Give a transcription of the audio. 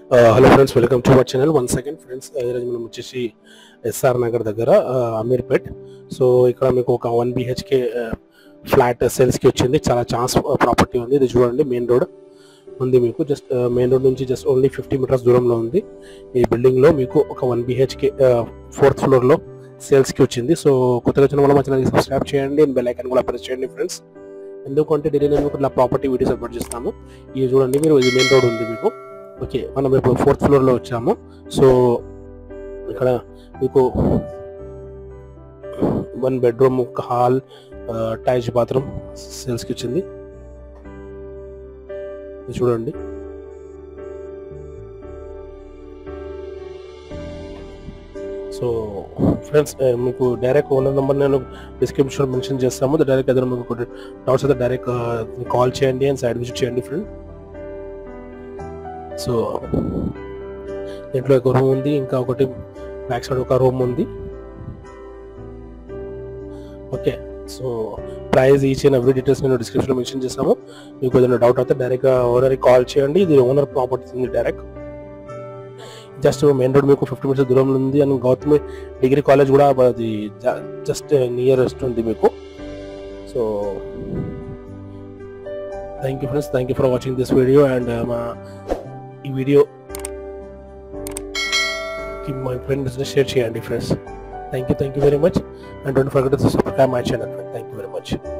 Hello friends, welcome to our channel. One second friends, ఈరోజు మనం వచ్చేసి ఎస్ఆర్ నగర్ దగ్గర అమీర్పేట్. సో ఇక్కడ మీకు ఒక 1 BHK ఫ్లాట్ సేల్స్కి వచ్చింది. చాలా ఛాన్స్ ప్రాపర్టీ ఉంది. ఇది చూడండి, మెయిన్ రోడ్ ఉంది మీకు. జస్ట్ మెయిన్ రోడ్ నుంచి జస్ట్ ఓన్లీ 50 మీటర్స్ దూరంలో ఉంది. ఈ బిల్డింగ్లో మీకు ఒక 1 BHK 4th ఫ్లోర్లో సేల్స్కి వచ్చింది. సో కొత్తగా వచ్చిన వాళ్ళు మా ఛానల్కి సబ్స్క్రైబ్ చేయండి, బెల్ ఐకాన్ కూడా ప్రెస్ చేయండి ఫ్రెండ్స్. ఎందుకంటే డైలీ నేను ఇట్లా ప్రాపర్టీ వీడియోస్ అప్లోడ్ చేస్తాను. ఇది చూడండి మీరు, ఇది మెయిన్ రోడ్ ఉంది మీకు. ఓకే, మనం ఇప్పుడు 4th ఫ్లోర్లో వచ్చాము. సో ఇక్కడ మీకు 1 బెడ్రూమ్, ఒక హాల్, అటాచ్డ్ బాత్రూమ్ సేల్స్కి వచ్చింది. చూడండి, సో ఫ్రెండ్స్ మీకు డైరెక్ట్ ఓనర్ నెంబర్ నేను డిస్క్రిప్షన్ మెన్షన్ చేస్తాము. డైరెక్ట్ ఏదైనా మీకు డౌట్స్ అయితే డైరెక్ట్ కాల్ చేయండి అండ్ సైడ్ విజిట్ చేయండి ఫ్రెండ్. సో దీంట్లో ఒక రూమ్ ఉంది, ఇంకా ఒకటి బ్యాక్ సైడ్ ఒక రూమ్ ఉంది. Okay, so price each and every details నేను డిస్క్రిప్షన్లో మెన్షన్ చేస్తాము. మీకు ఏదైనా డౌట్ అయితే డైరెక్ట్గా ఓనర్కి కాల్ చేయండి. ఇది ఓనర్ ప్రాపర్టీ ఉంది. డైరెక్ట్ జస్ట్ మెయిన్ రోడ్ మీకు 50 మీటర్స్ దూరంలో ఉంది. అండ్ గౌతమి డిగ్రీ కాలేజ్ కూడా అది జస్ట్ నియరెస్ట్ ఉంది మీకు. So thank you friends, thank you for watching this video. And ఈ వీడియో my friends share చేయండి friends. Thank you very much, and don't forget to subscribe my channel. Thank you very much.